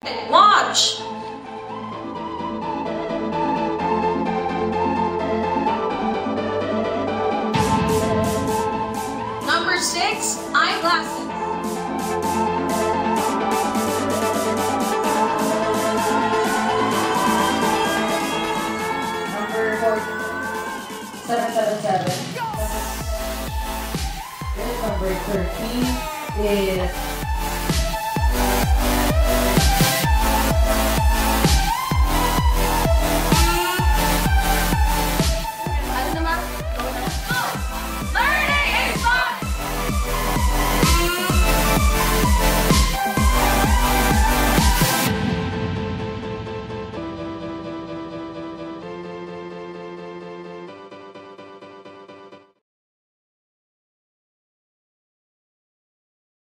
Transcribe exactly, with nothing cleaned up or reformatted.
Watch! Number six, eyeglasses. Number four, seven seven seven. Number thirteen is